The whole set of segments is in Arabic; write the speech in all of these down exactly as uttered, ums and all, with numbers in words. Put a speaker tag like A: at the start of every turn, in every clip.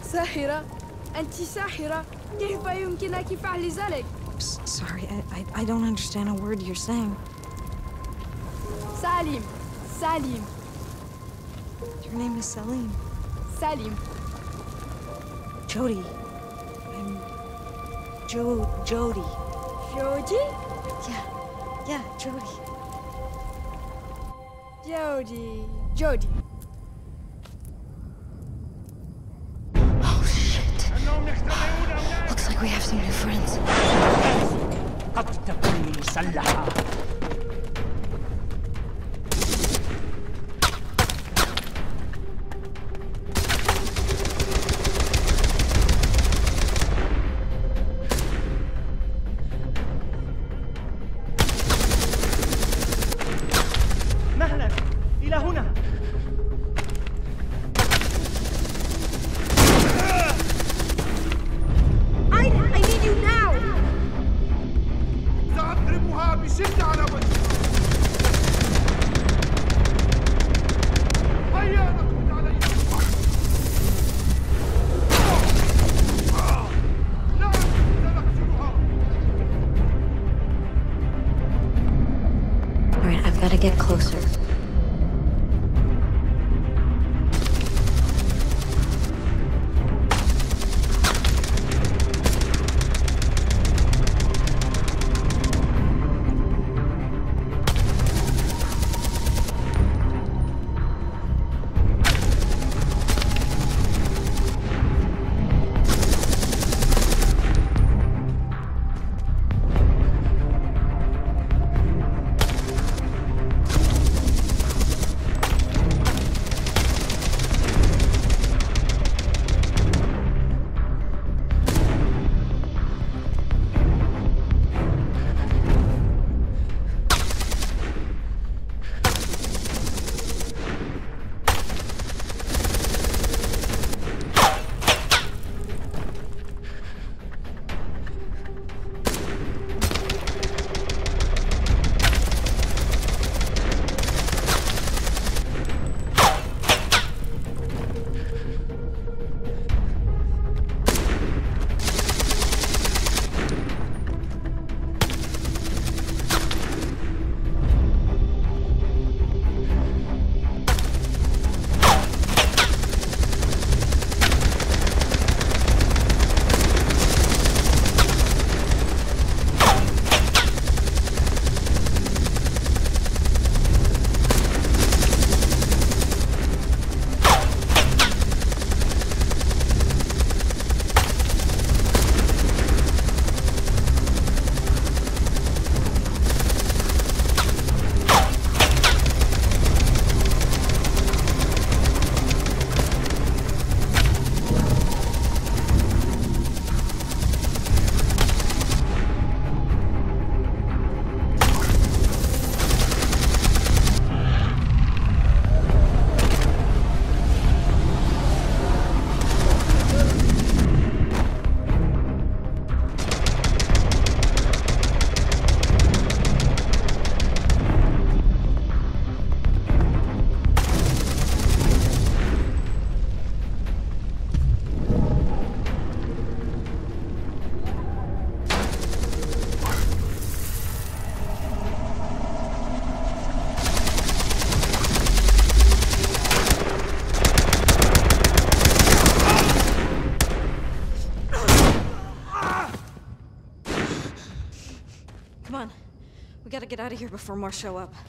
A: ساحرة؟ أنت ساحرة؟ كيف يمكنك فعل ذلك؟
B: Sorry, I, I, I don't understand a word you're saying.
A: Salim. Salim.
B: Your name is Salim.
A: Salim.
B: Jody. I'm... Jo... Jody.
A: Jody?
B: Yeah. Yeah, Jody.
A: Jody. Jody.
B: Oh, shit. Looks like we have some new friends.
C: قد تكون مسلحة. مهلا إلى هنا.
A: I, I need you now!
D: سأضربها بشدة على وجهها. هيا نقود عليها. لا سنقتلها.
B: All right, I've got to get closer. Come on. We gotta get out of here before more show up.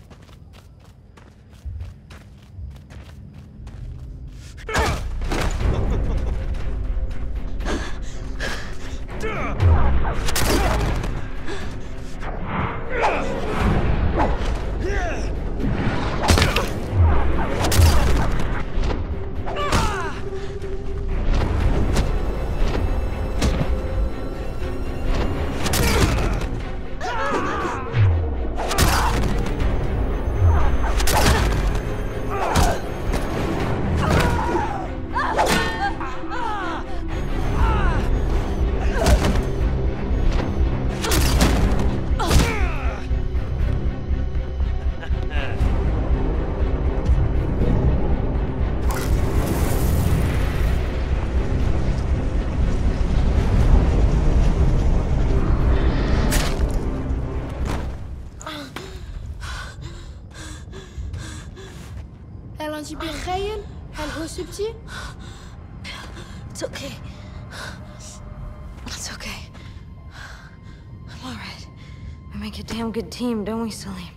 A: انتي بخيل؟ هل هو سبتي؟
B: It's okay. It's okay. I'm all right. We make a damn good team, don't we, Salim?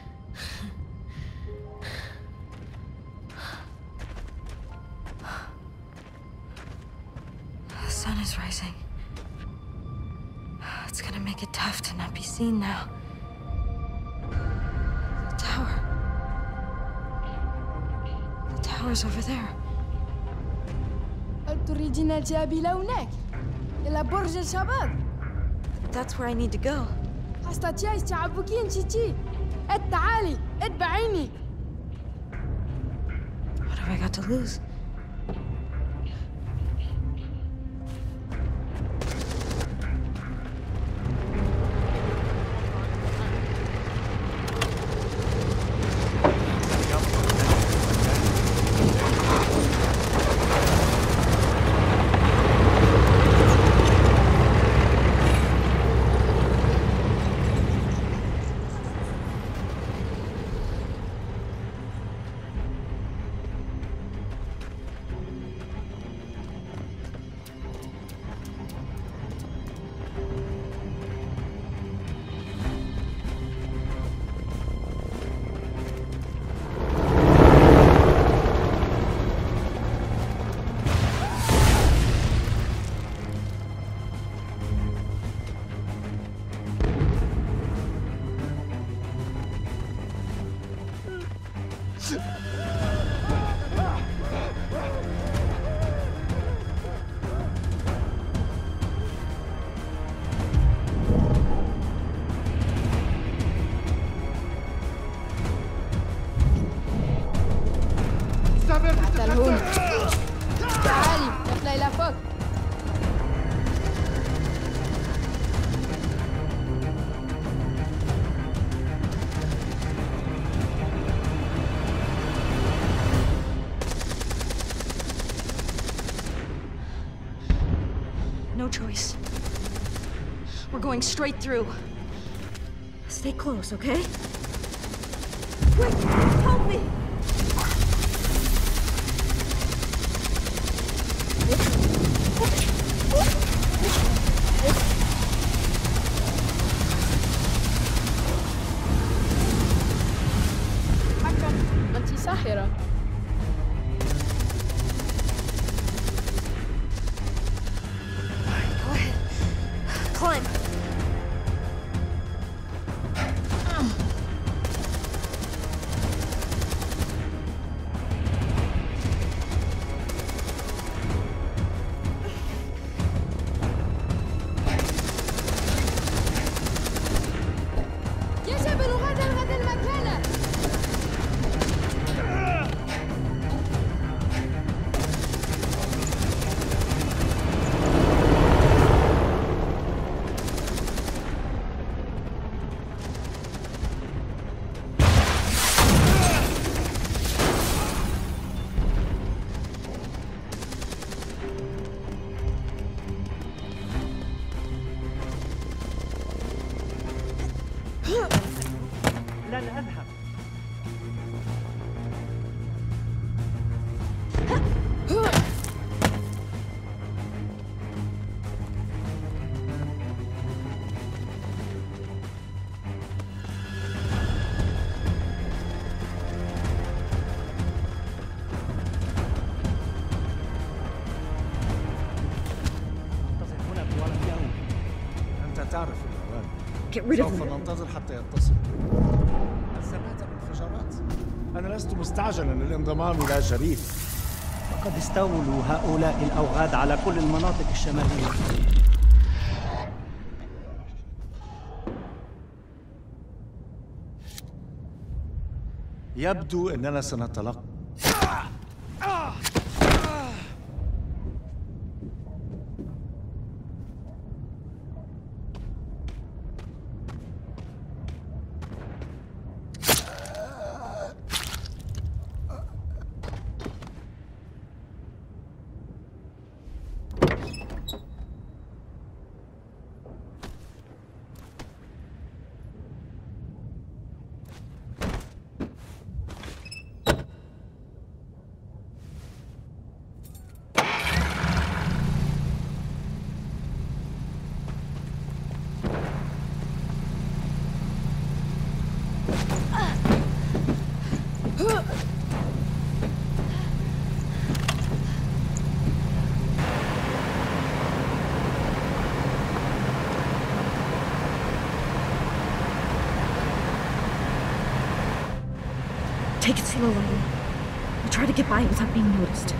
B: The sun is rising. It's gonna make it tough to not be seen now. The tower. The tower's over there.
A: هل تريدين الذهاب إلى هناك؟ إلى برج الشباب؟
B: That's where I need to go.
A: أستطيع استيعابك نسيتي؟ تعالي اتبعيني.
B: What have I got to lose?
A: تعالي نطلع إلى فوق.
B: No choice. We're going straight through. Stay close, okay? Quick, help me!
A: حكم أنت ساحرة.
B: Go ahead. Climb.
A: يجب أن نغادر هذا المكان.
C: لن أذهب. انتظر هنا طوال اليوم.
E: أنت تعرف الأوان.
B: Get rid of
E: سوف
B: them.
E: ننتظر حتى يتصل. هل سمعت بالانفجارات؟ أنا لست مستعجلا للانضمام إلى شريف.
C: فقد استولوا هؤلاء الأوغاد على كل المناطق الشمالية.
E: يبدو أننا سنتلقى.
B: Take it slow, Lily. We'll try to get by without being noticed.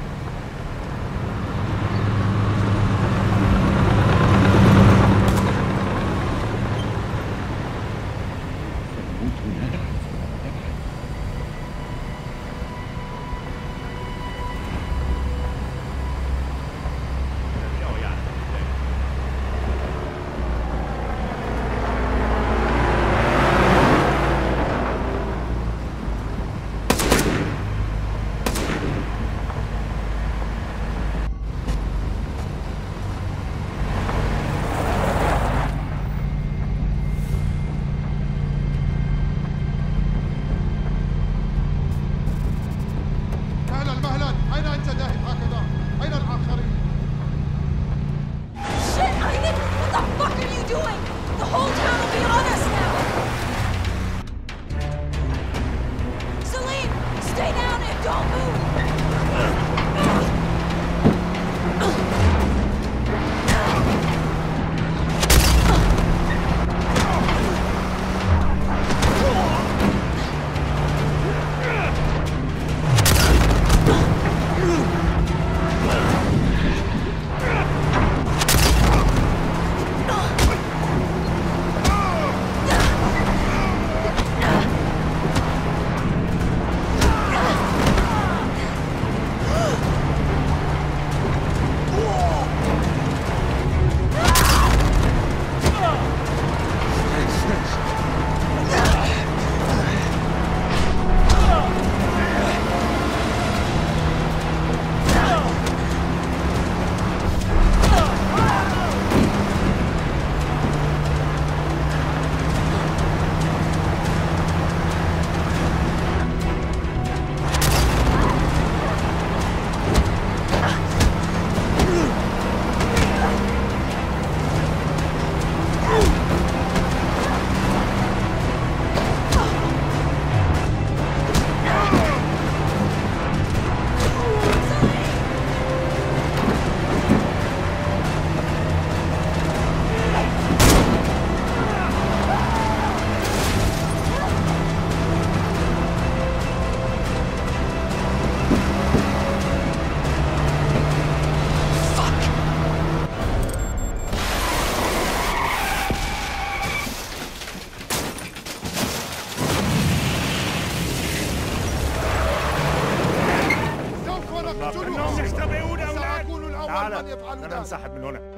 E: أنا انسحب من هنا.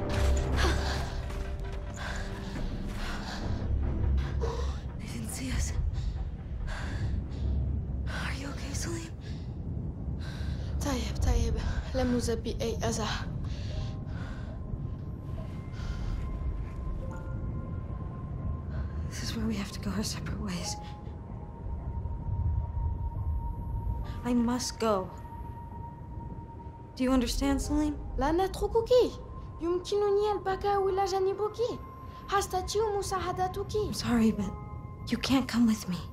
B: They didn't see us. Are you okay, Salim?
A: طيب طيب لم يصب بي أي أذى.
B: This is where we have to go our separate ways. I must go. Do you understand, Salim?
A: لا نتركك. يمكنني البقاء إلى جانبك. أستطيع مساعدتك.
B: I'm sorry, but you can't come with me.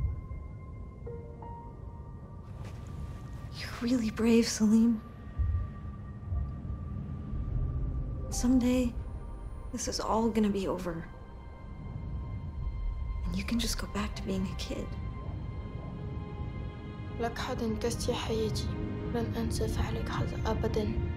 B: You're really brave, Salim. Someday, this is all gonna be over. And you can just go back to being a kid.
A: لك حد كست حياتي. لن أنسى فعلك هذا أبداً.